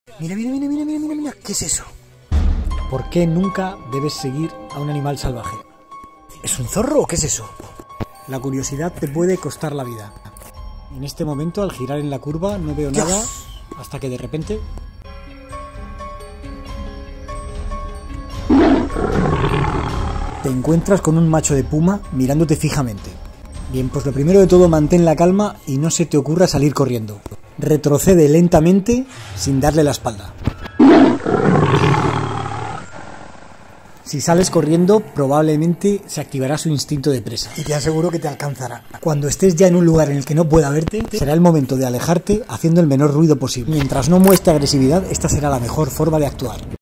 Mira, mira, mira, mira, mira, mira, mira. ¿Qué es eso? ¿Por qué nunca debes seguir a un animal salvaje? ¿Es un zorro o qué es eso? La curiosidad te puede costar la vida. En este momento, al girar en la curva, no veo nada hasta que de repente... te encuentras con un macho de puma mirándote fijamente. Bien, pues lo primero de todo, mantén la calma y no se te ocurra salir corriendo. Retrocede lentamente sin darle la espalda. Si sales corriendo, probablemente se activará su instinto de presa y te aseguro que te alcanzará. Cuando estés ya en un lugar en el que no pueda verte, será el momento de alejarte haciendo el menor ruido posible. Mientras no muestre agresividad, esta será la mejor forma de actuar.